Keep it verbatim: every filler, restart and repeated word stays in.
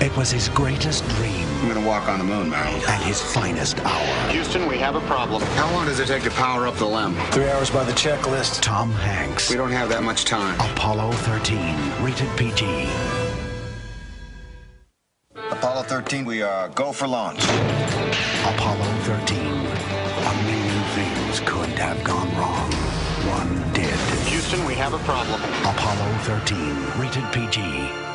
It was his greatest dream. I'm gonna walk on the moon, man. And his finest hour. Houston, we have a problem. How long does it take to power up the L E M? Three hours by the checklist. Tom Hanks. We don't have that much time. Apollo thirteen, rated P G. Apollo thirteen, we uh, go for launch. Apollo thirteen. A million things could have gone wrong. One did. Houston, we have a problem. Apollo thirteen, rated P G.